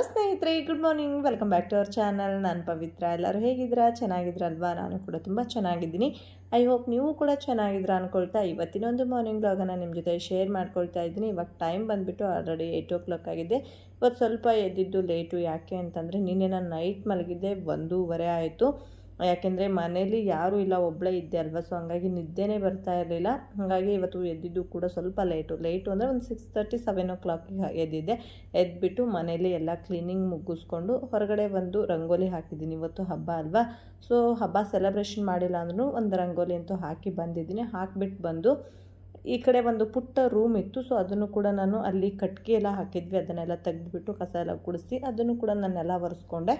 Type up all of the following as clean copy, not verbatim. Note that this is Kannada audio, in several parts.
ಸ್ನೇಹಿತರೆ, good morning. Welcome back to our channel. ನಾನು ಪವಿತ್ರ. ಎಲ್ಲರೂ ಹೇಗಿದ್ದೀರಾ? ಚೆನ್ನಾಗಿದ್ರಲ್ವಾ? ನಾನು ಕೂಡ ತುಂಬ ಚೆನ್ನಾಗಿದ್ದೀನಿ. ಐ ಹೋಪ್ ನೀವು ಕೂಡ ಚೆನ್ನಾಗಿದ್ದೀರಾ ಅಂದ್ಕೊಳ್ತಾ ಇವತ್ತಿನ ಒಂದು ಮಾರ್ನಿಂಗ್ ಬ್ಲಾಗನ್ನು ನಿಮ್ಮ ಜೊತೆ ಶೇರ್ ಮಾಡ್ಕೊಳ್ತಾ ಇದ್ದೀನಿ. ಇವಾಗ ಟೈಮ್ ಬಂದುಬಿಟ್ಟು ಆಲ್ರೆಡಿ 8 o'clock ಆಗಿದೆ. ಇವತ್ತು ಸ್ವಲ್ಪ ಎದ್ದಿದ್ದು ಲೇಟು. ಯಾಕೆ ಅಂತಂದರೆ ನಿನ್ನೆ ನಾನು ನೈಟ್ ಮಲಗಿದ್ದೆ 1:30 ಆಯಿತು. ಯಾಕೆಂದರೆ ಮನೇಲಿ ಯಾರೂ ಇಲ್ಲ, ಒಬ್ಬಳೇ ಇದ್ದೆ ಅಲ್ವಾ, ಸೊ ಹಾಗಾಗಿ ನಿದ್ದೆನೇ ಬರ್ತಾ ಇರಲಿಲ್ಲ. ಹಾಗಾಗಿ ಇವತ್ತು ಎದ್ದಿದ್ದು ಕೂಡ ಸ್ವಲ್ಪ ಲೇಟು ಅಂದರೆ ಒಂದು 6:30 7 o'clock ಎದ್ದಿದ್ದೆ. ಎದ್ಬಿಟ್ಟು ಮನೇಲಿ ಎಲ್ಲ ಕ್ಲೀನಿಂಗ್ ಮುಗಿಸ್ಕೊಂಡು ಹೊರಗಡೆ ಒಂದು ರಂಗೋಲಿ ಹಾಕಿದ್ದೀನಿ. ಇವತ್ತು ಹಬ್ಬ ಅಲ್ವಾ, ಸೊ ಹಬ್ಬ ಸೆಲೆಬ್ರೇಷನ್ ಮಾಡಿಲ್ಲ ಅಂದ್ರೂ ಒಂದು ರಂಗೋಲಿ ಅಂತೂ ಹಾಕಿ ಬಂದಿದ್ದೀನಿ. ಹಾಕಿಬಿಟ್ಟು ಬಂದು ಈ ಕಡೆ ಒಂದು ಪುಟ್ಟ ರೂಮ್ ಇತ್ತು, ಸೊ ಅದನ್ನು ಕೂಡ ನಾನು ಅಲ್ಲಿ ಕಟ್ಗೆ ಎಲ್ಲ ಹಾಕಿದ್ವಿ, ಅದನ್ನೆಲ್ಲ ತೆಗೆದುಬಿಟ್ಟು ಕಸ ಎಲ್ಲ ಗುಡಿಸಿ ಅದನ್ನು ಕೂಡ ನಾನೆಲ್ಲ ಒರೆಸ್ಕೊಂಡೆ.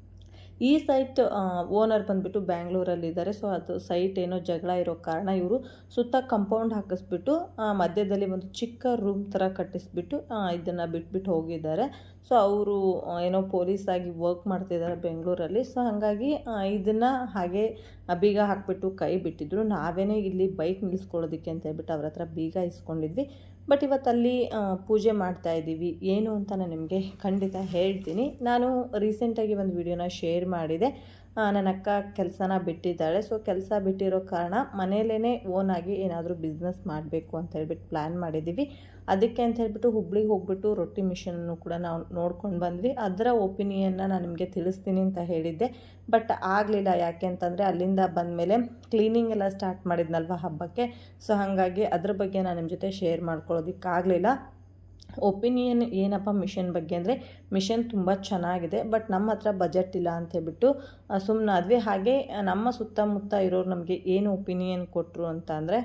ಈ ಸೈಟ್ ಓನರ್ ಬಂದುಬಿಟ್ಟು ಬ್ಯಾಂಗ್ಳೂರಲ್ಲಿದ್ದಾರೆ. ಸೊ ಅದು ಸೈಟ್ ಏನೋ ಜಗಳ ಇರೋ ಕಾರಣ ಇವರು ಸುತ್ತ ಕಂಪೌಂಡ್ ಹಾಕಿಸ್ಬಿಟ್ಟು ಮಧ್ಯದಲ್ಲಿ ಒಂದು ಚಿಕ್ಕ ರೂಮ್ ಥರ ಕಟ್ಟಿಸ್ಬಿಟ್ಟು ಇದನ್ನು ಬಿಟ್ಬಿಟ್ಟು ಹೋಗಿದ್ದಾರೆ. ಸೊ ಅವರು ಏನೋ ಪೊಲೀಸಾಗಿ ವರ್ಕ್ ಮಾಡ್ತಿದ್ದಾರೆ ಬೆಂಗಳೂರಲ್ಲಿ. ಸೊ ಹಾಗಾಗಿ ಇದನ್ನು ಹಾಗೆ ಬೀಗ ಹಾಕಿಬಿಟ್ಟು ಕೈ ಬಿಟ್ಟಿದ್ರು. ನಾವೇನೇ ಇಲ್ಲಿ ಬೈಕ್ ನಿಲ್ಲಿಸ್ಕೊಳ್ಳೋದಕ್ಕೆ ಅಂತ ಹೇಳ್ಬಿಟ್ಟು ಅವ್ರ ಹತ್ರ ಬೀಗ ಇಸ್ಕೊಂಡಿದ್ವಿ. ಬಟ್ ಇವತ್ತಲ್ಲಿ ಪೂಜೆ ಮಾಡ್ತಾ ಇದ್ದೀವಿ. ಏನು ಅಂತ ನಾನು ನಿಮಗೆ ಖಂಡಿತ ಹೇಳ್ತೀನಿ. ನಾನು ರೀಸೆಂಟಾಗಿ ಒಂದು ವಿಡಿಯೋನ ಶೇರ್ ಮಾಡಿದೆ. ನನ್ನ ಅಕ್ಕ ಕೆಲಸನ ಬಿಟ್ಟಿದ್ದಾಳೆ. ಸೊ ಕೆಲಸ ಬಿಟ್ಟಿರೋ ಕಾರಣ ಮನೇಲೇ ಓನಾಗಿ ಏನಾದರೂ ಬಿಸ್ನೆಸ್ ಮಾಡಬೇಕು ಅಂತ ಹೇಳ್ಬಿಟ್ಟು ಪ್ಲ್ಯಾನ್ ಮಾಡಿದ್ದೀವಿ. ಅದಕ್ಕೆ ಅಂತ ಹೇಳ್ಬಿಟ್ಟು ಹುಬ್ಳಿಗೆ ಹೋಗ್ಬಿಟ್ಟು ರೊಟ್ಟಿ ಮಿಷನನ್ನು ಕೂಡ ನಾವು ನೋಡ್ಕೊಂಡು ಬಂದ್ವಿ. ಅದರ ಒಪಿನಿಯನ್ನ ನಾನು ನಿಮಗೆ ತಿಳಿಸ್ತೀನಿ ಅಂತ ಹೇಳಿದ್ದೆ, ಬಟ್ ಆಗಲಿಲ್ಲ. ಯಾಕೆ ಅಂತಂದರೆ ಅಲ್ಲಿಂದ ಬಂದಮೇಲೆ ಕ್ಲೀನಿಂಗ್ ಎಲ್ಲ ಸ್ಟಾರ್ಟ್ ಮಾಡಿದ್ನಲ್ವ ಹಬ್ಬಕ್ಕೆ. ಸೊ ಹಾಗಾಗಿ ಅದ್ರ ಬಗ್ಗೆ ನಾನು ನಿಮ್ಮ ಜೊತೆ ಶೇರ್ ಮಾಡ್ಕೊಳ್ಳೋದಕ್ಕಾಗಲಿಲ್ಲ. ಒಪಿನಿಯನ್ ಏನಪ್ಪ ಮಿಷನ್ ಬಗ್ಗೆ ಅಂದರೆ, ಮಿಷನ್ ತುಂಬ ಚೆನ್ನಾಗಿದೆ, ಬಟ್ ನಮ್ಮ ಹತ್ರ ಬಜೆಟ್ ಇಲ್ಲ ಅಂತ ಹೇಳ್ಬಿಟ್ಟು ಸುಮ್ಮನಾದ್ವಿ. ಹಾಗೆ ನಮ್ಮ ಸುತ್ತಮುತ್ತ ಇರೋರು ನಮಗೆ ಏನು ಒಪಿನಿಯನ್ ಕೊಟ್ಟರು ಅಂತ ಅಂದರೆ,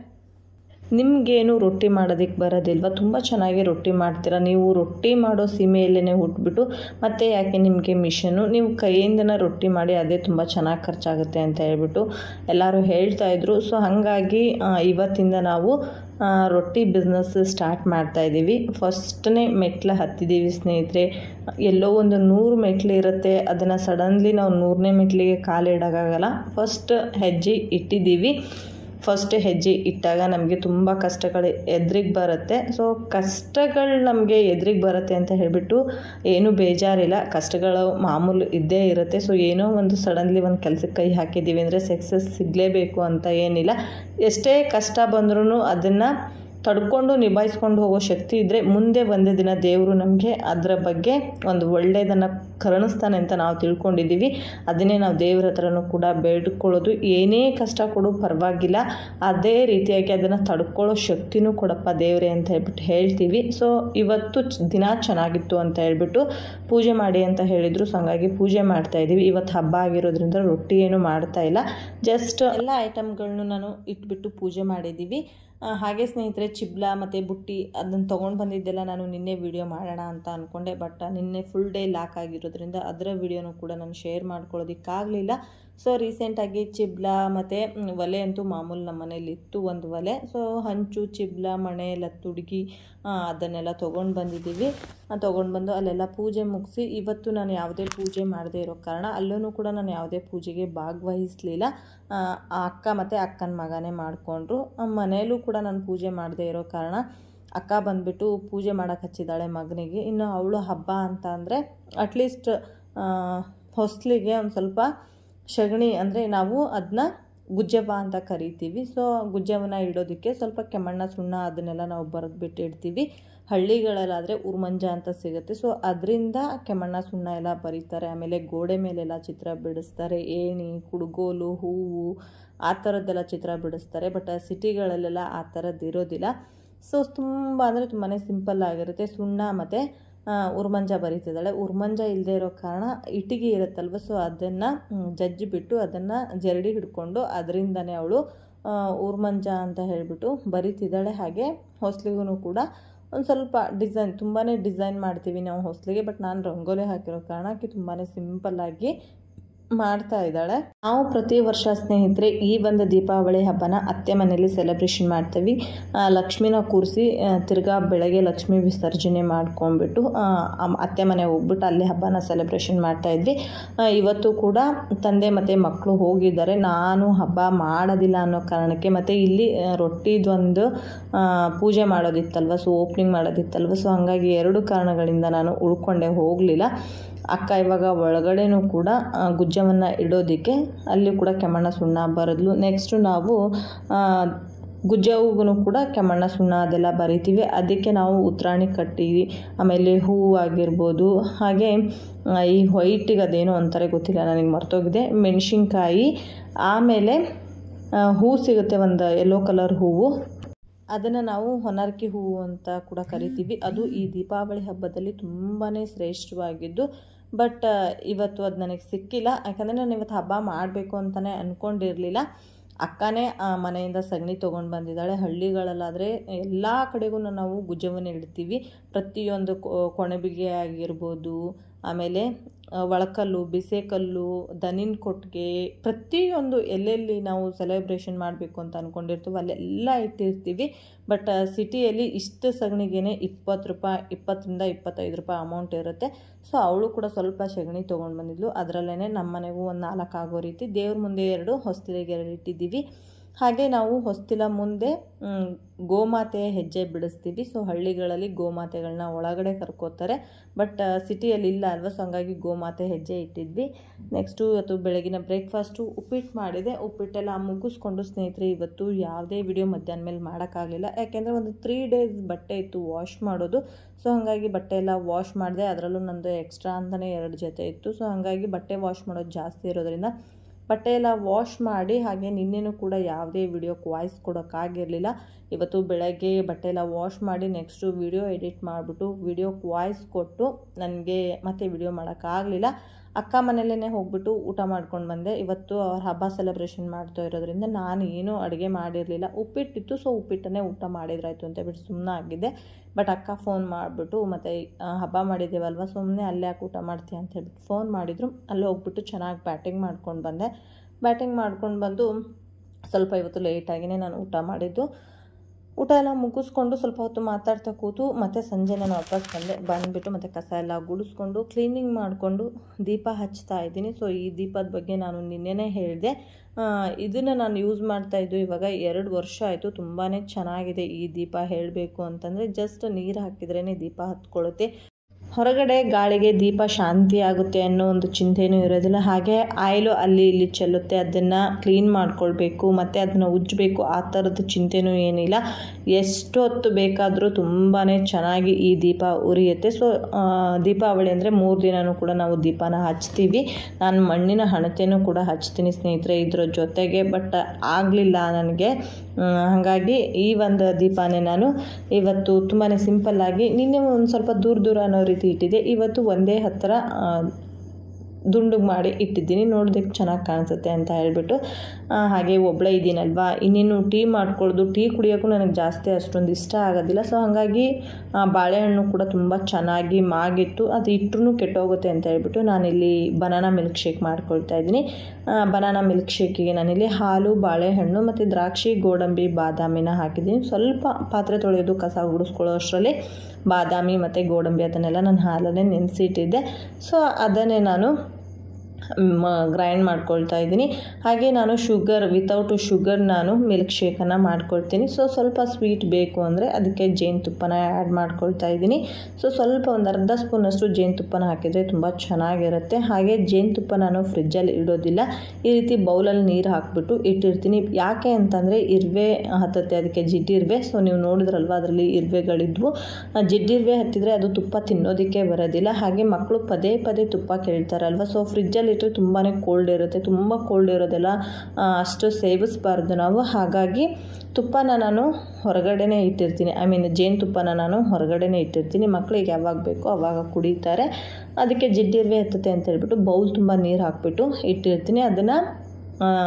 ನಿಮಗೇನು ರೊಟ್ಟಿ ಮಾಡೋದಕ್ಕೆ ಬರೋದಿಲ್ವ, ತುಂಬ ಚೆನ್ನಾಗಿ ರೊಟ್ಟಿ ಮಾಡ್ತೀರಾ, ನೀವು ರೊಟ್ಟಿ ಮಾಡೋ ಸೀಮೆಯಲ್ಲೇ ಹುಟ್ಬಿಟ್ಟು ಮತ್ತೆ ಯಾಕೆ ನಿಮಗೆ ಮಿಷನ್ನು, ನೀವು ಕೈಯಿಂದನೇ ರೊಟ್ಟಿ ಮಾಡಿ, ಅದೇ ತುಂಬ ಚೆನ್ನಾಗಿ ಖರ್ಚಾಗುತ್ತೆ ಅಂತ ಹೇಳ್ಬಿಟ್ಟು ಎಲ್ಲರೂ ಹೇಳ್ತಾಯಿದ್ರು. ಸೊ ಹಾಗಾಗಿ ಇವತ್ತಿಂದ ನಾವು ರೊಟ್ಟಿ ಬಿಸ್ನೆಸ್ ಸ್ಟಾರ್ಟ್ ಮಾಡ್ತಾಯಿದ್ದೀವಿ. ಫಸ್ಟ್ನೇ ಮೆಟ್ಲು ಹತ್ತಿದ್ದೀವಿ ಸ್ನೇಹಿತರೆ. ಎಲ್ಲೋ ಒಂದು 100 ಮೆಟ್ಲು ಇರುತ್ತೆ, ಅದನ್ನು ಸಡನ್ಲಿ ನಾವು 100ನೇ ಮೆಟ್ಲಿಗೆ ಕಾಲಿಡೋಕ್ಕಾಗಲ್ಲ. ಫಸ್ಟ್ ಹೆಜ್ಜೆ ಇಟ್ಟಿದ್ದೀವಿ. ಫಸ್ಟ್ ಹೆಜ್ಜೆ ಇಟ್ಟಾಗ ನಮಗೆ ತುಂಬ ಕಷ್ಟಗಳು ಎದುರಿಗೆ ಬರುತ್ತೆ. ಸೊ ಕಷ್ಟಗಳು ನಮಗೆ ಎದುರಿಗೆ ಬರುತ್ತೆ ಅಂತ ಹೇಳಿಬಿಟ್ಟು ಏನೂ ಬೇಜಾರಿಲ್ಲ, ಕಷ್ಟಗಳು ಮಾಮೂಲು ಇದ್ದೇ ಇರುತ್ತೆ. ಸೊ ಏನೋ ಒಂದು ಸಡನ್ಲಿ ಒಂದು ಕೆಲಸಕ್ಕೆ ಕೈ ಹಾಕಿದ್ದೀವಿ ಅಂದರೆ ಸಕ್ಸಸ್ ಸಿಗಲೇಬೇಕು ಅಂತ ಏನಿಲ್ಲ. ಎಷ್ಟೇ ಕಷ್ಟ ಬಂದ್ರೂ ಅದನ್ನು ತಡ್ಕೊಂಡು ನಿಭಾಯಿಸ್ಕೊಂಡು ಹೋಗೋ ಶಕ್ತಿ ಇದ್ದರೆ ಮುಂದೆ ಒಂದೇ ದಿನ ದೇವರು ನಮಗೆ ಅದರ ಬಗ್ಗೆ ಒಂದು ಒಳ್ಳೆಯದನ್ನು ಕರುಣಿಸ್ತಾನೆ ಅಂತ ನಾವು ತಿಳ್ಕೊಂಡಿದ್ದೀವಿ. ಅದನ್ನೇ ನಾವು ದೇವ್ರ ಹತ್ರನೂ ಕೂಡ ಬೇಡ್ಕೊಳ್ಳೋದು. ಏನೇ ಕಷ್ಟ ಕೊಡು ಪರವಾಗಿಲ್ಲ, ಅದೇ ರೀತಿಯಾಗಿ ಅದನ್ನು ತಡ್ಕೊಳ್ಳೋ ಶಕ್ತಿನೂ ಕೊಡಪ್ಪ ದೇವರೇ ಅಂತ ಹೇಳ್ಬಿಟ್ಟು ಹೇಳ್ತೀವಿ. ಸೊ ಇವತ್ತು ದಿನ ಚೆನ್ನಾಗಿತ್ತು ಅಂತ ಹೇಳ್ಬಿಟ್ಟು ಪೂಜೆ ಮಾಡಿ ಅಂತ ಹೇಳಿದರು. ಸೊ ಹಾಗಾಗಿ ಪೂಜೆ ಮಾಡ್ತಾಯಿದ್ದೀವಿ. ಇವತ್ತು ಹಬ್ಬ ಆಗಿರೋದ್ರಿಂದ ರೊಟ್ಟಿ ಏನು ಮಾಡ್ತಾ ಇಲ್ಲ, ಜಸ್ಟ್ ಎಲ್ಲ ಐಟಮ್ಗಳನ್ನು ನಾನು ಇಟ್ಬಿಟ್ಟು ಪೂಜೆ ಮಾಡಿದ್ದೀವಿ. ಹಾಗೆ ಸ್ನೇಹಿತರೆ, ಚಿಬ್ಲ ಮತ್ತು ಬುಟ್ಟಿ ಅದನ್ನು ತೊಗೊಂಡು ಬಂದಿದ್ದೆಲ್ಲ ನಾನು ನಿನ್ನೆ ವಿಡಿಯೋ ಮಾಡೋಣ ಅಂತ ಅಂದ್ಕೊಂಡೆ, ಬಟ್ ನಿನ್ನೆ ಫುಲ್ ಡೇ ಲಾಕ್ ಆಗಿರೋದ್ರಿಂದ ಅದರ ವಿಡಿಯೋನೂ ಕೂಡ ನಾನು ಶೇರ್ ಮಾಡ್ಕೊಳ್ಳೋದಕ್ಕಾಗಲಿಲ್ಲ. ಸೊ ರೀಸೆಂಟಾಗಿ ಚಿಬ್ಲ ಮತ್ತು ಒಲೆ ಅಂತೂ ಮಾಮೂಲು ನಮ್ಮ ಮನೇಲಿ ಇತ್ತು, ಒಂದು ಒಲೆ. ಸೊ ಹಂಚು, ಚಿಬ್ಲ, ಮಣೆ, ಲತ್ತುಡುಗಿ ಅದನ್ನೆಲ್ಲ ತೊಗೊಂಡು ಬಂದಿದ್ದೀವಿ. ತೊಗೊಂಡು ಬಂದು ಅಲ್ಲೆಲ್ಲ ಪೂಜೆ ಮುಗಿಸಿ, ಇವತ್ತು ನಾನು ಯಾವುದೇ ಪೂಜೆ ಮಾಡದೇ ಇರೋ ಕಾರಣ ಅಲ್ಲೂ ಕೂಡ ನಾನು ಯಾವುದೇ ಪೂಜೆಗೆ ಭಾಗವಹಿಸಲಿಲ್ಲ. ಅಕ್ಕ ಮತ್ತು ಅಕ್ಕನ ಮಗನೇ ಮಾಡಿಕೊಂಡ್ರು. ಮನೆಯಲ್ಲೂ ಕೂಡ ನಾನು ಪೂಜೆ ಮಾಡದೇ ಇರೋ ಕಾರಣ ಅಕ್ಕ ಬಂದುಬಿಟ್ಟು ಪೂಜೆ ಮಾಡೋಕೆ ಹಚ್ಚಿದ್ದಾಳೆ ಮಗನಿಗೆ. ಇನ್ನು ಅವಳು ಹಬ್ಬ ಅಂತ ಅಂದರೆ ಅಟ್ಲೀಸ್ಟ್ ಹೊಸ್ಲಿಗೆ ಒಂದು ಸ್ವಲ್ಪ ಸಗಣಿ, ಅಂದರೆ ನಾವು ಅದನ್ನ ಗುಜ್ಜವ್ವ ಅಂತ ಕರಿತೀವಿ. ಸೊ ಗುಜ್ಜವನ್ನ ಇಡೋದಕ್ಕೆ ಸ್ವಲ್ಪ ಕೆಮ್ಮಣ್ಣ, ಸುಣ್ಣ ಅದನ್ನೆಲ್ಲ ನಾವು ಬರೆದ್ಬಿಟ್ಟು ಇಡ್ತೀವಿ. ಹಳ್ಳಿಗಳಲ್ಲಾದರೆ ಉರ್ಮಂಜ ಅಂತ ಸಿಗುತ್ತೆ. ಸೊ ಅದರಿಂದ ಕೆಮ್ಮಣ್ಣ, ಸುಣ್ಣ ಎಲ್ಲ ಬರೀತಾರೆ. ಆಮೇಲೆ ಗೋಡೆ ಮೇಲೆಲ್ಲ ಚಿತ್ರ ಬಿಡಿಸ್ತಾರೆ, ಏಣಿ, ಕುಡುಗೋಲು, ಹೂವು ಆ ಥರದ್ದೆಲ್ಲ ಚಿತ್ರ ಬಿಡಿಸ್ತಾರೆ. ಬಟ್ ಸಿಟಿಗಳಲ್ಲೆಲ್ಲ ಆ ಥರದ್ದು ಇರೋದಿಲ್ಲ. ಸೊ ತುಂಬ ಅಂದರೆ ತುಂಬಾ ಸಿಂಪಲ್ ಆಗಿರುತ್ತೆ. ಸುಣ್ಣ ಮತ್ತು ಉರ್ಮಂಜ ಬರೀತಿದ್ದಾಳೆ. ಉರ್ಮಂಜ ಇಲ್ಲದೆ ಇರೋ ಕಾರಣ ಇಟ್ಟಿಗೆ ಇರುತ್ತಲ್ವ, ಸೊ ಅದನ್ನು ಜಜ್ಜಿಬಿಟ್ಟು ಅದನ್ನು ಜರಡಿ ಹಿಡ್ಕೊಂಡು ಅದರಿಂದನೇ ಅವಳು ಉರ್ಮಂಜ ಅಂತ ಹೇಳಿಬಿಟ್ಟು ಬರೀತಿದ್ದಾಳೆ. ಹಾಗೆ ಹೊಸ್ಲಿಗೂ ಕೂಡ ಒಂದು ಸ್ವಲ್ಪ ಡಿಸೈನ್, ತುಂಬಾ ಡಿಸೈನ್ ಮಾಡ್ತೀವಿ ನಾವು ಹೊಸ್ಲಿಗೆ, ಬಟ್ ನಾನು ರಂಗೋಲಿ ಹಾಕಿರೋ ಕಾರಣಕ್ಕೆ ತುಂಬಾ ಸಿಂಪಲ್ಲಾಗಿ ಮಾಡ್ತಾ ಇದ್ದಾಳೆ. ನಾವು ಪ್ರತಿ ವರ್ಷ ಸ್ನೇಹಿತರೆ ಈ ಒಂದು ದೀಪಾವಳಿ ಹಬ್ಬನ ಅತ್ತೆ ಮನೆಯಲ್ಲಿ ಸೆಲೆಬ್ರೇಷನ್ ಮಾಡ್ತೀವಿ. ಲಕ್ಷ್ಮಿನ ಕೂರಿಸಿ ತಿರ್ಗಾ ಬೆಳಗ್ಗೆ ಲಕ್ಷ್ಮಿ ವಿಸರ್ಜನೆ ಮಾಡ್ಕೊಂಡ್ಬಿಟ್ಟು ಅತ್ತೆ ಮನೆ ಹೋಗ್ಬಿಟ್ಟು ಅಲ್ಲಿ ಹಬ್ಬನ ಸೆಲೆಬ್ರೇಷನ್ ಮಾಡ್ತಾ ಇದ್ವಿ. ಇವತ್ತು ಕೂಡ ತಂದೆ ಮತ್ತು ಮಕ್ಕಳು ಹೋಗಿದ್ದಾರೆ. ನಾನು ಹಬ್ಬ ಮಾಡೋದಿಲ್ಲ ಅನ್ನೋ ಕಾರಣಕ್ಕೆ ಮತ್ತು ಇಲ್ಲಿ ರೊಟ್ಟಿದೊಂದು ಪೂಜೆ ಮಾಡೋದಿತ್ತಲ್ವ, ಸೊ ಓಪನಿಂಗ್ ಮಾಡೋದಿತ್ತಲ್ವ, ಸೊ ಹಾಗಾಗಿ 2 ಕಾರಣಗಳಿಂದ ನಾನು ಉಳ್ಕೊಂಡೆ, ಹೋಗಲಿಲ್ಲ. ಅಕ್ಕ ಇವಾಗ ಒಳಗಡೆನೂ ಕೂಡ ಗುಜ್ಜವನ್ನು ಇಡೋದಕ್ಕೆ ಅಲ್ಲಿ ಕೂಡ ಕೆಮ್ಮಣ್ಣ ಸುಣ್ಣ ಬರೆದ್ಲು. ನೆಕ್ಸ್ಟು ನಾವು ಗುಜ್ಜವ್ಗೂ ಕೂಡ ಕೆಮ್ಮಣ್ಣ ಸುಣ್ಣ ಅದೆಲ್ಲ ಬರಿತೀವಿ. ಅದಕ್ಕೆ ನಾವು ಉತ್ರಾಣಿ ಕಟ್ತೀವಿ, ಆಮೇಲೆ ಹೂವು ಆಗಿರ್ಬೋದು, ಹಾಗೆ ಈ ವೈಟಿಗೆ ಅದೇನೋ ಅಂತಾರೆ ಗೊತ್ತಿಲ್ಲ ನನಗೆ ಮರ್ತೋಗಿದೆ, ಮೆಣಸಿನ್ಕಾಯಿ, ಆಮೇಲೆ ಹೂ ಸಿಗುತ್ತೆ ಒಂದು ಯೆಲ್ಲೋ ಕಲರ್ ಹೂವು, ಅದನ್ನು ನಾವು ಹೊನರ್ಕಿ ಹೂವು ಅಂತ ಕೂಡ ಕರಿತೀವಿ. ಅದು ಈ ದೀಪಾವಳಿ ಹಬ್ಬದಲ್ಲಿ ತುಂಬಾ ಶ್ರೇಷ್ಠವಾಗಿದ್ದು, ಬಟ್ ಇವತ್ತು ಅದು ನನಗೆ ಸಿಕ್ಕಿಲ್ಲ. ಯಾಕಂದರೆ ನಾನು ಇವತ್ತು ಹಬ್ಬ ಮಾಡಬೇಕು ಅಂತಲೇ ಅಂದ್ಕೊಂಡಿರಲಿಲ್ಲ. ಅಕ್ಕನೇ ಮನೆಯಿಂದ ಸಗಣಿ ತೊಗೊಂಡು ಬಂದಿದ್ದಾಳೆ. ಹಳ್ಳಿಗಳಲ್ಲಾದರೆ ಎಲ್ಲ ಕಡೆಗೂ ನಾವು ಗುಜ್ಜವನ್ನು ಇಡ್ತೀವಿ. ಪ್ರತಿಯೊಂದು ಕೊಣಬಿಗೆ ಆಗಿರ್ಬೋದು, ಆಮೇಲೆ ಒಳಕಲ್ಲು, ಬಿಸೆಕಲ್ಲು, ದನಿನ ಕೊಟ್ಟಿಗೆ, ಪ್ರತಿಯೊಂದು ಎಲ್ಲೆಲ್ಲಿ ನಾವು ಸೆಲೆಬ್ರೇಷನ್ ಮಾಡಬೇಕು ಅಂತ ಅಂದ್ಕೊಂಡಿರ್ತೀವಿ ಅಲ್ಲೆಲ್ಲ ಇಟ್ಟಿರ್ತೀವಿ. ಬಟ್ ಸಿಟಿಯಲ್ಲಿ ಇಷ್ಟು ಸಗಣಿಗೆ 20 ರೂಪಾಯಿ, 20ರಿಂದ 25 ರೂಪಾಯಿ ಅಮೌಂಟ್ ಇರುತ್ತೆ. ಸೊ ಅವಳು ಕೂಡ ಸ್ವಲ್ಪ ಸಗಣಿ ತೊಗೊಂಡು ಬಂದಿದ್ಲು. ಅದರಲ್ಲೇ ನಮ್ಮ ಮನೆಗೂ ಒಂದು 4 ಆಗೋ ರೀತಿ ದೇವ್ರ ಮುಂದೆ 2, ಹೊಸ್ತಿಲಿಗೆ 2 ಇಟ್ಟಿದ್ದೀವಿ. ಹಾಗೆ ನಾವು ಹೊಸ್ತಿಲ ಮುಂದೆ ಗೋಮಾತೆಯ ಹೆಜ್ಜೆ ಬಿಡಿಸ್ತೀವಿ. ಸೊ ಹಳ್ಳಿಗಳಲ್ಲಿ ಗೋಮಾತೆಗಳನ್ನ ಒಳಗಡೆ ಕರ್ಕೋತಾರೆ, ಬಟ್ ಸಿಟಿಯಲ್ಲಿ ಇಲ್ಲ ಅಲ್ವ, ಸೊ ಹಂಗಾಗಿ ಗೋಮಾತೆ ಹೆಜ್ಜೆ ಇಟ್ಟಿದ್ವಿ. ನೆಕ್ಸ್ಟು ಇವತ್ತು ಬೆಳಗಿನ ಬ್ರೇಕ್ಫಾಸ್ಟು ಉಪ್ಪಿಟ್ಟು ಮಾಡಿದೆ. ಉಪ್ಪಿಟ್ಟೆಲ್ಲ ಮುಗಿಸ್ಕೊಂಡು ಸ್ನೇಹಿತರೆ ಇವತ್ತು ಯಾವುದೇ ವಿಡಿಯೋ ಮಧ್ಯಾಹ್ನ ಮೇಲೆ ಮಾಡೋಕ್ಕಾಗಲಿಲ್ಲ. ಯಾಕೆಂದರೆ ಒಂದು 3 ಡೇಸ್ ಬಟ್ಟೆ ಇತ್ತು ವಾಶ್ ಮಾಡೋದು. ಸೊ ಹಾಗಾಗಿ ಬಟ್ಟೆ ಎಲ್ಲ ವಾಶ್ ಮಾಡಿದೆ. ಅದರಲ್ಲೂ ನಂದು ಎಕ್ಸ್ಟ್ರಾ ಅಂತಲೇ 2 ಜೊತೆ ಇತ್ತು. ಸೊ ಹಾಗಾಗಿ ಬಟ್ಟೆ ವಾಶ್ ಮಾಡೋದು ಜಾಸ್ತಿ ಇರೋದ್ರಿಂದ ಬಟ್ಟೆ ಎಲ್ಲ ವಾಶ್ ಮಾಡಿ, ಹಾಗೆ ನಿನ್ನೆನೂ ಕೂಡ ಯಾವುದೇ ವಿಡಿಯೋಕ್ಕೆ ವಾಯ್ಸ್ ಕೊಡೋಕ್ಕಾಗಿರಲಿಲ್ಲ. ಇವತ್ತು ಬೆಳಗ್ಗೆ ಬಟ್ಟೆ ಎಲ್ಲ ವಾಶ್ ಮಾಡಿ ನೆಕ್ಸ್ಟು ವಿಡಿಯೋ ಎಡಿಟ್ ಮಾಡಿಬಿಟ್ಟು ವಿಡಿಯೋಕ್ಕೆ ವಾಯ್ಸ್ ಕೊಟ್ಟು ನನಗೆ ಮತ್ತೆ ವಿಡಿಯೋ ಮಾಡೋಕ್ಕಾಗಲಿಲ್ಲ. ಅಕ್ಕ ಮನೆಯಲ್ಲೇ ಹೋಗ್ಬಿಟ್ಟು ಊಟ ಮಾಡ್ಕೊಂಡು ಬಂದೆ. ಇವತ್ತು ಅವ್ರ ಹಬ್ಬ ಸೆಲೆಬ್ರೇಷನ್ ಮಾಡ್ತಾ ಇರೋದ್ರಿಂದ ನಾನು ಏನೂ ಅಡುಗೆ ಮಾಡಿರಲಿಲ್ಲ. ಉಪ್ಪಿಟ್ಟಿತ್ತು, ಸೊ ಉಪ್ಪಿಟ್ಟನ್ನೇ ಊಟ ಮಾಡಿದ್ರಾಯ್ತು ಅಂತ ಬಿಟ್ಟು ಸುಮ್ಮನೆ ಆಗಿದ್ದೆ. ಬಟ್ ಅಕ್ಕ ಫೋನ್ ಮಾಡಿಬಿಟ್ಟು ಮತ್ತು ಹಬ್ಬ ಮಾಡಿದ್ದೇವಲ್ವ, ಸುಮ್ಮನೆ ಅಲ್ಲೇ ಯಾಕೆ ಊಟ ಮಾಡ್ತೀಯ ಅಂತ ಹೇಳ್ಬಿಟ್ಟು ಫೋನ್ ಮಾಡಿದರು. ಅಲ್ಲೇ ಹೋಗ್ಬಿಟ್ಟು ಚೆನ್ನಾಗಿ ಬ್ಯಾಟಿಂಗ್ ಮಾಡ್ಕೊಂಡು ಬಂದೆ. ಬ್ಯಾಟಿಂಗ್ ಮಾಡ್ಕೊಂಡು ಬಂದು ಸ್ವಲ್ಪ ಇವತ್ತು ಲೇಟಾಗಿಯೇ ನಾನು ಊಟ ಮಾಡಿದ್ದು. ಊಟ ಎಲ್ಲ ಮುಗಿಸ್ಕೊಂಡು ಸ್ವಲ್ಪ ಹೊತ್ತು ಮಾತಾಡ್ತಾ ಕೂತು ಮತ್ತು ಸಂಜೆ ನಾನು ವಾಪಸ್ ಬಂದುಬಿಟ್ಟು ಮತ್ತು ಕಸ ಎಲ್ಲ ಗುಡಿಸ್ಕೊಂಡು ಕ್ಲೀನಿಂಗ್ ಮಾಡಿಕೊಂಡು ದೀಪ ಹಚ್ತಾ ಇದ್ದೀನಿ. ಸೊ ಈ ದೀಪದ ಬಗ್ಗೆ ನಾನು ನಿನ್ನೆನೇ ಹೇಳಿದೆ. ಇದನ್ನು ನಾನು ಯೂಸ್ ಮಾಡ್ತಾಯಿದ್ದು ಇವಾಗ 2 ವರ್ಷ ಆಯಿತು. ತುಂಬಾ ಚೆನ್ನಾಗಿದೆ ಈ ದೀಪ. ಹೇಳಬೇಕು ಅಂತಂದರೆ ಜಸ್ಟ್ ನೀರು ಹಾಕಿದ್ರೇ ದೀಪ ಹತ್ಕೊಳ್ಳುತ್ತೆ. ಹೊರಗಡೆ ಗಾಳಿಗೆ ದೀಪ ಶಾಂತಿ ಆಗುತ್ತೆ ಅನ್ನೋ ಒಂದು ಚಿಂತೆಯೂ ಇರೋದಿಲ್ಲ. ಹಾಗೆ ಆಯಿಲು ಅಲ್ಲಿ ಇಲ್ಲಿ ಚೆಲ್ಲುತ್ತೆ, ಅದನ್ನು ಕ್ಲೀನ್ ಮಾಡ್ಕೊಳ್ಬೇಕು ಮತ್ತು ಅದನ್ನು ಉಜ್ಜಬೇಕು, ಆ ಥರದ ಚಿಂತೆಯೂ ಏನಿಲ್ಲ. ಎಷ್ಟು ಹೊತ್ತು ಬೇಕಾದರೂ ತುಂಬಾ ಚೆನ್ನಾಗಿ ಈ ದೀಪ ಉರಿಯುತ್ತೆ. ಸೊ ದೀಪಾವಳಿ ಅಂದರೆ 3 ದಿನವೂ ಕೂಡ ನಾವು ದೀಪನ ಹಚ್ತೀವಿ. ನಾನು ಮಣ್ಣಿನ ಹಣತೆಯೂ ಕೂಡ ಹಚ್ತೀನಿ ಸ್ನೇಹಿತರೆ ಇದರ ಜೊತೆಗೆ, ಬಟ್ ಆಗಲಿಲ್ಲ ನನಗೆ. ಹಾಗಾಗಿ ಈ ಒಂದು ದೀಪನೇ ನಾನು ಇವತ್ತು ತುಂಬಾ ಸಿಂಪಲ್ಲಾಗಿ, ನಿನ್ನೆ ಒಂದು ಸ್ವಲ್ಪ ದೂರ ಅನ್ನೋ ರೀತಿ ಇಟ್ಟಿದ್ದೆ. ಇವತ್ತು ಒಂದೇ ಹತ್ತಿರ ದುಂಡು ಮಾಡಿ ಇಟ್ಟಿದ್ದೀನಿ, ನೋಡೋದಕ್ಕೆ ಚೆನ್ನಾಗಿ ಕಾಣಿಸುತ್ತೆ ಅಂತ ಹೇಳ್ಬಿಟ್ಟು. ಹಾಗೆ ಒಬ್ಬಳೇ ಇದ್ದೀನಲ್ವಾ, ಇನ್ನೇನು ಟೀ ಮಾಡ್ಕೊಳ್ಳೋದು, ಟೀ ಕುಡಿಯೋಕ್ಕೂ ನನಗೆ ಜಾಸ್ತಿ ಅಷ್ಟೊಂದು ಇಷ್ಟ ಆಗೋದಿಲ್ಲ. ಸೊ ಹಾಗಾಗಿ ಬಾಳೆಹಣ್ಣು ಕೂಡ ತುಂಬ ಚೆನ್ನಾಗಿ ಮಾಗಿತ್ತು, ಅದು ಇಟ್ಟರೂ ಕೆಟ್ಟೋಗುತ್ತೆ ಅಂತ ಹೇಳ್ಬಿಟ್ಟು ನಾನಿಲ್ಲಿ ಬನಾನಾ ಮಿಲ್ಕ್ ಶೇಕ್ ಮಾಡ್ಕೊಳ್ತಾ ಇದ್ದೀನಿ. ಬನಾನಾ ಮಿಲ್ಕ್ ಶೇಕಿಗೆ ನಾನಿಲ್ಲಿ ಹಾಲು, ಬಾಳೆಹಣ್ಣು ಮತ್ತು ದ್ರಾಕ್ಷಿ, ಗೋಡಂಬಿ, ಬಾದಾಮಿನ ಹಾಕಿದ್ದೀನಿ. ಸ್ವಲ್ಪ ಪಾತ್ರೆ ತೊಳೆಯೋದು, ಕಸ ಗುಡಿಸ್ಕೊಳ್ಳೋ ಅಷ್ಟರಲ್ಲಿ ಬಾದಾಮಿ ಮತ್ತು ಗೋಡಂಬಿ ಅದನ್ನೆಲ್ಲ ನಾನು ಹಾಲನ್ನೇ ನೆನೆಸಿಟ್ಟಿದ್ದೆ. ಸೊ ಅದನ್ನೇ ನಾನು ಗ್ರೈಂಡ್ ಮಾಡ್ಕೊಳ್ತಾ ಇದ್ದೀನಿ. ಹಾಗೆ ನಾನು ವಿತೌಟ್ ಶುಗರ್ ನಾನು ಮಿಲ್ಕ್ ಶೇಕನ್ನು ಮಾಡ್ಕೊಳ್ತೀನಿ. ಸೊ ಸ್ವಲ್ಪ ಸ್ವೀಟ್ ಬೇಕು ಅಂದರೆ ಅದಕ್ಕೆ ಜೇನುತುಪ್ಪನ ಆ್ಯಡ್ ಮಾಡ್ಕೊಳ್ತಾ ಇದ್ದೀನಿ. ಸೊ ಸ್ವಲ್ಪ ಒಂದು ಅರ್ಧ ಸ್ಪೂನಷ್ಟು ಜೇನುತುಪ್ಪನ ಹಾಕಿದರೆ ತುಂಬ ಚೆನ್ನಾಗಿರುತ್ತೆ. ಹಾಗೆ ಜೇನುತುಪ್ಪ ನಾನು ಫ್ರಿಜ್ಜಲ್ಲಿ ಇಡೋದಿಲ್ಲ, ಈ ರೀತಿ ಬೌಲಲ್ಲಿ ನೀರು ಹಾಕಿಬಿಟ್ಟು ಇಟ್ಟಿರ್ತೀನಿ. ಯಾಕೆ ಅಂತಂದರೆ ಇರುವೆ ಹತ್ತುತ್ತೆ, ಅದಕ್ಕೆ ಜಿಡ್ಡಿರುವೆ. ಸೊ ನೀವು ನೋಡಿದ್ರಲ್ವ ಅದರಲ್ಲಿ ಇರುವೆಗಳಿದ್ವು. ಜಿಡ್ಡಿರುವೆ ಹತ್ತಿದರೆ ಅದು ತುಪ್ಪ ತಿನ್ನೋದಕ್ಕೆ ಬರೋದಿಲ್ಲ. ಹಾಗೆ ಮಕ್ಕಳು ಪದೇ ತುಪ್ಪ ಕೇಳ್ತಾರಲ್ವ, ಸೊ ಫ್ರಿಜ್ಜಲ್ಲಿ ತುಂಬಾ ಕೋಲ್ಡ್ ಇರುತ್ತೆ. ತುಂಬ ಕೋಲ್ಡ್ ಇರೋದೆಲ್ಲ ಅಷ್ಟು ಸೇವಿಸಬಾರ್ದು ನಾವು. ಹಾಗಾಗಿ ತುಪ್ಪನ ನಾನು ಹೊರಗಡೆನೇ ಇಟ್ಟಿರ್ತೀನಿ, ಜೇನುತುಪ್ಪನ ನಾನು ಹೊರಗಡೆನೇ ಇಟ್ಟಿರ್ತೀನಿ. ಮಕ್ಕಳಿಗೆ ಯಾವಾಗ ಬೇಕೋ ಆವಾಗ ಕುಡಿತಾರೆ. ಅದಕ್ಕೆ ಜಿಡ್ಡಿರುವೆ ಹತ್ತುತ್ತೆ ಅಂತ ಹೇಳ್ಬಿಟ್ಟು ಬೌಲ್ ತುಂಬ ನೀರು ಹಾಕ್ಬಿಟ್ಟು ಇಟ್ಟಿರ್ತೀನಿ. ಅದನ್ನು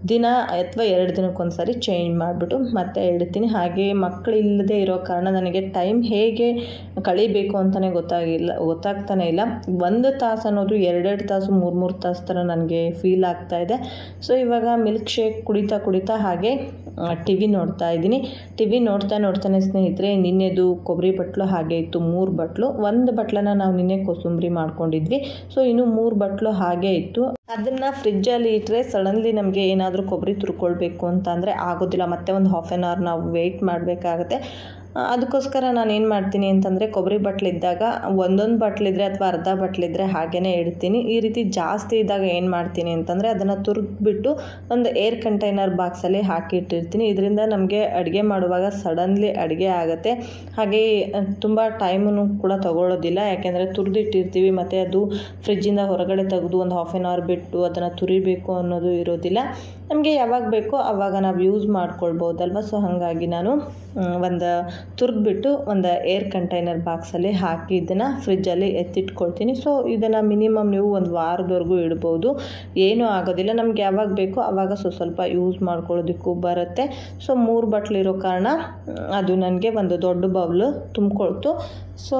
ದಿನ ಅಥವಾ 2 ದಿನಕ್ಕೊಂದು ಸಾರಿ ಚೇಂಜ್ ಮಾಡಿಬಿಟ್ಟು ಮತ್ತೆ ಇಡ್ತೀನಿ. ಹಾಗೆ ಮಕ್ಕಳಿಲ್ಲದೆ ಇರೋ ಕಾರಣ ನನಗೆ ಟೈಮ್ ಹೇಗೆ ಕಳಿಬೇಕು ಅಂತಲೇ ಗೊತ್ತಾಗ್ತಾನೆ ಇಲ್ಲ. 1 ತಾಸು ಅನ್ನೋದು 2 ತಾಸು 3 ತಾಸು ಥರ ನನಗೆ ಫೀಲ್ ಆಗ್ತಾಯಿದೆ. ಸೊ ಇವಾಗ ಮಿಲ್ಕ್ ಶೇಕ್ ಕುಡಿತಾ ಹಾಗೆ ಟಿ ವಿ ನೋಡ್ತಾ ಇದ್ದೀನಿ. ಟಿ ವಿ ನೋಡ್ತಾನೆ ಸ್ನೇಹಿತರೆ, ನಿನ್ನೆದು ಕೊಬ್ಬರಿ ಬಟ್ಲು ಹಾಗೆ ಇತ್ತು 3 ಬಟ್ಲು. 1 ಬಟ್ಲನ್ನು ನಾವು ನಿನ್ನೆ ಕೋಸಂಬರಿ ಮಾಡ್ಕೊಂಡಿದ್ವಿ. ಸೊ ಇನ್ನು 3 ಬಟ್ಲು ಹಾಗೆ ಇತ್ತು. ಅದನ್ನು ಫ್ರಿಜ್ಜಲ್ಲಿ ಇಟ್ಟರೆ ಸಡನ್ಲಿ ನಮಗೆ ಏನಾದರೂ ಕೊಬ್ಬರಿ ತುರ್ಕೊಳ್ಬೇಕು ಅಂತ ಅಂದರೆ ಆಗೋದಿಲ್ಲ. ಮತ್ತೆ ಒಂದು ಹಾಫ್ ಆನ್ ಅವರ್ ನಾವು ವೆಯ್ಟ್ ಮಾಡಬೇಕಾಗತ್ತೆ. ಅದಕ್ಕೋಸ್ಕರ ನಾನು ಏನು ಮಾಡ್ತೀನಿ ಅಂತಂದರೆ, ಕೊಬ್ಬರಿ ಬಟ್ಲಿದ್ದಾಗ ಒಂದೊಂದು ಬಟ್ಲಿದ್ರೆ ಅಥವಾ ಅರ್ಧ ಬಟ್ಲಿದ್ರೆ ಹಾಗೇ ಇಡ್ತೀನಿ. ಈ ರೀತಿ ಜಾಸ್ತಿ ಇದ್ದಾಗ ಏನು ಮಾಡ್ತೀನಿ ಅಂತಂದರೆ ಅದನ್ನು ತುರಿದ್ಬಿಟ್ಟು ಒಂದು ಏರ್ ಕಂಟೈನರ್ ಬಾಕ್ಸಲ್ಲಿ ಹಾಕಿ ಇಟ್ಟಿರ್ತೀನಿ. ಇದರಿಂದ ನಮಗೆ ಅಡುಗೆ ಮಾಡುವಾಗ ಸಡನ್ಲಿ ಅಡುಗೆ ಆಗುತ್ತೆ. ಹಾಗೆ ತುಂಬ ಟೈಮನ್ನು ಕೂಡ ತಗೊಳ್ಳೋದಿಲ್ಲ, ಯಾಕೆಂದರೆ ತುರಿದಿಟ್ಟಿರ್ತೀವಿ ಮತ್ತು ಅದು ಫ್ರಿಜ್ಜಿಂದ ಹೊರಗಡೆ ತೆಗೆದು ಒಂದು ಹಾಫ್ ಆನ್ ಅವರ್ ಬಿಟ್ಟು ಅದನ್ನು ತುರಿಬೇಕು ಅನ್ನೋದು ಇರೋದಿಲ್ಲ. ನಮಗೆ ಯಾವಾಗ ಬೇಕೋ ಆವಾಗ ನಾವು ಯೂಸ್ ಮಾಡ್ಕೊಳ್ಬೋದಲ್ವ. ಸೊ ಹಾಗಾಗಿ ನಾನು ಒಂದು ತುರಿದ್ಬಿಟ್ಟು ಒಂದು ಏರ್ ಕಂಟೈನರ್ ಬಾಕ್ಸಲ್ಲಿ ಹಾಕಿ ಇದನ್ನು ಫ್ರಿಜ್ಜಲ್ಲಿ ಎತ್ತಿಟ್ಕೊಳ್ತೀನಿ. ಸೊ ಇದನ್ನು ಮಿನಿಮಮ್ ನೀವು ಒಂದು ವಾರದವರೆಗೂ ಇಡ್ಬೋದು, ಏನೂ ಆಗೋದಿಲ್ಲ. ನಮ್ಗೆ ಯಾವಾಗ ಬೇಕೋ ಆವಾಗ ಸ್ವಲ್ಪ ಯೂಸ್ ಮಾಡ್ಕೊಳ್ಳೋದಕ್ಕೂ ಬರುತ್ತೆ. ಸೊ 3 ಬಟ್ಲಿರೋ ಕಾರಣ ಅದು ನನಗೆ ಒಂದು ದೊಡ್ಡ ಬೌಲು ತುಂಬಿಕೊಳ್ತು. ಸೊ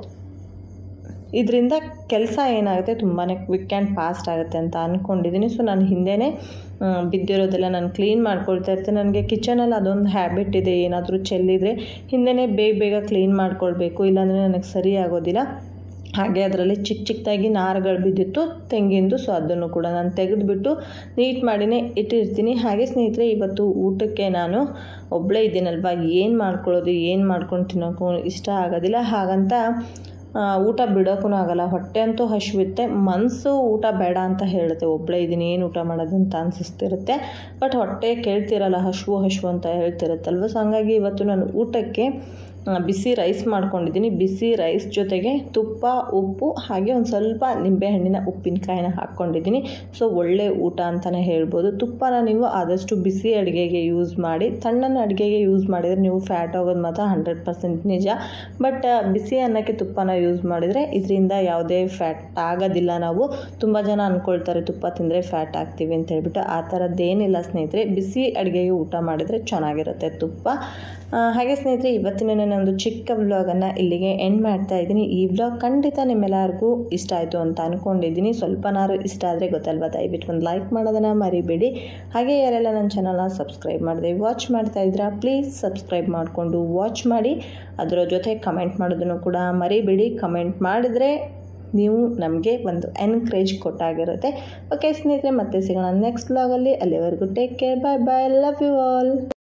ಇದರಿಂದ ಕೆಲಸ ಏನಾಗುತ್ತೆ ತುಂಬಾ ಕ್ವಿಕ್ ಆ್ಯಂಡ್ ಫಾಸ್ಟ್ ಆಗುತ್ತೆ ಅಂತ ಅಂದ್ಕೊಂಡಿದ್ದೀನಿ. ಸೊ ನಾನು ಹಿಂದೆಯೇ ಬಿದ್ದಿರೋದೆಲ್ಲ ನಾನು ಕ್ಲೀನ್ ಮಾಡ್ಕೊಳ್ತಾ ಇರ್ತೀನಿ. ನನಗೆ ಕಿಚನಲ್ಲಿ ಅದೊಂದು ಹ್ಯಾಬಿಟ್ ಇದೆ, ಏನಾದರೂ ಚೆಲ್ಲಿದರೆ ಹಿಂದೆಯೇ ಬೇಗ ಕ್ಲೀನ್ ಮಾಡ್ಕೊಳ್ಬೇಕು, ಇಲ್ಲಾಂದರೆ ನನಗೆ ಸರಿ ಆಗೋದಿಲ್ಲ. ಹಾಗೆ ಅದರಲ್ಲಿ ಚಿಕ್ಕದಾಗಿ ನಾರುಗಳು ಬಿದ್ದಿತ್ತು ತೆಂಗಿಂದು. ಸೊ ಅದನ್ನು ಕೂಡ ನಾನು ತೆಗೆದುಬಿಟ್ಟು ನೀಟ್ ಮಾಡಿನೇ ಇಟ್ಟಿರ್ತೀನಿ. ಹಾಗೆ ಸ್ನೇಹಿತರೆ, ಇವತ್ತು ಊಟಕ್ಕೆ ನಾನು ಒಬ್ಬಳೇ ಇದ್ದೀನಲ್ವ, ಏನು ಮಾಡ್ಕೊಂಡು ತಿನ್ನೋಕ್ಕೂ ಇಷ್ಟ ಆಗೋದಿಲ್ಲ. ಹಾಗಂತ ಊಟ ಬಿಡೋಕ್ಕೂ ಆಗಲ್ಲ. ಹೊಟ್ಟೆ ಅಂತೂ ಹಸಿವಿರುತ್ತೆ, ಮನಸ್ಸು ಊಟ ಬೇಡ ಅಂತ ಹೇಳುತ್ತೆ. ಒಬ್ಬಳೇ ಇದ್ದೀನಿ, ಏನು ಊಟ ಮಾಡೋದು ಅಂತ ಅನಿಸ್ತಿರುತ್ತೆ. ಬಟ್ ಹೊಟ್ಟೆ ಕೇಳ್ತಿರಲ್ಲ, ಹಸಿವು ಅಂತ ಹೇಳ್ತಿರುತ್ತಲ್ವ. ಸೊ ಹಾಗಾಗಿ ಇವತ್ತು ನಾನು ಊಟಕ್ಕೆ ಬಿಸಿ ರೈಸ್ ಮಾಡ್ಕೊಂಡಿದ್ದೀನಿ. ಬಿಸಿ ರೈಸ್ ಜೊತೆಗೆ ತುಪ್ಪ, ಉಪ್ಪು ಹಾಗೆ ಒಂದು ಸ್ವಲ್ಪ ನಿಂಬೆಹಣ್ಣಿನ ಉಪ್ಪಿನಕಾಯಿನ ಹಾಕ್ಕೊಂಡಿದ್ದೀನಿ. ಸೊ ಒಳ್ಳೆ ಊಟ ಅಂತಲೇ ಹೇಳ್ಬೋದು. ತುಪ್ಪನ ನೀವು ಆದಷ್ಟು ಬಿಸಿ ಅಡುಗೆಗೆ ಯೂಸ್ ಮಾಡಿ. ತಣ್ಣನ ಅಡುಗೆಗೆ ಯೂಸ್ ಮಾಡಿದರೆ ನೀವು ಫ್ಯಾಟ್ ಆಗೋದು ಮಾತ್ರ 100% ನಿಜ. ಬಟ್ ಬಿಸಿ ಅನ್ನಕ್ಕೆ ತುಪ್ಪನ ಯೂಸ್ ಮಾಡಿದರೆ ಇದರಿಂದ ಯಾವುದೇ ಫ್ಯಾಟ್ ಆಗೋದಿಲ್ಲ. ನಾವು ತುಂಬ ಜನ ಅಂದ್ಕೊಳ್ತಾರೆ ತುಪ್ಪ ತಿಂದರೆ ಫ್ಯಾಟ್ ಆಗ್ತೀವಿ ಅಂತ ಹೇಳ್ಬಿಟ್ಟು. ಆ ಥರದ್ದೇನಿಲ್ಲ ಸ್ನೇಹಿತರೆ, ಬಿಸಿ ಅಡುಗೆಗೆ ಊಟ ಮಾಡಿದರೆ ಚೆನ್ನಾಗಿರುತ್ತೆ ತುಪ್ಪ. ಹಾಗೆ ಸ್ನೇಹಿತರೆ, ಇವತ್ತಿನ ಒಂದು ಚಿಕ್ಕ ವ್ಲಾಗನ್ನು ಇಲ್ಲಿಗೆ ಎಂಡ್ ಮಾಡ್ತಾ ಇದ್ದೀನಿ. ಈ ವ್ಲಾಗ್ ಖಂಡಿತ ನಿಮ್ಮೆಲ್ಲರಿಗೂ ಇಷ್ಟ ಆಯಿತು ಅಂತ ಅಂದ್ಕೊಂಡಿದ್ದೀನಿ. ಸ್ವಲ್ಪನಾರು ಇಷ್ಟ ಆದರೆ ಗೊತ್ತಲ್ವ, ದಯವಿಟ್ಟು ಒಂದು ಲೈಕ್ ಮಾಡೋದನ್ನು ಮರಿಬೇಡಿ. ಹಾಗೆ ಯಾರೆಲ್ಲ ನನ್ನ ಚಾನಲ್ನ ಸಬ್ಸ್ಕ್ರೈಬ್ ಮಾಡಿದೆ ವಾಚ್ ಮಾಡ್ತಾ ಇದ್ದೀರಾ, ಪ್ಲೀಸ್ ಸಬ್ಸ್ಕ್ರೈಬ್ ಮಾಡಿಕೊಂಡು ವಾಚ್ ಮಾಡಿ. ಅದರ ಜೊತೆ ಕಮೆಂಟ್ ಮಾಡೋದನ್ನು ಕೂಡ ಮರಿಬೇಡಿ. ಕಮೆಂಟ್ ಮಾಡಿದರೆ ನೀವು ನಮಗೆ ಒಂದು ಎನ್ಕರೇಜ್ ಕೊಟ್ಟಾಗಿರುತ್ತೆ. ಓಕೆ ಸ್ನೇಹಿತರೆ, ಮತ್ತೆ ಸಿಗೋಣ ನೆಕ್ಸ್ಟ್ ವ್ಲಾಗಲ್ಲಿ. ಅಲ್ಲಿವರೆಗೂ take care, bye bye, love you all.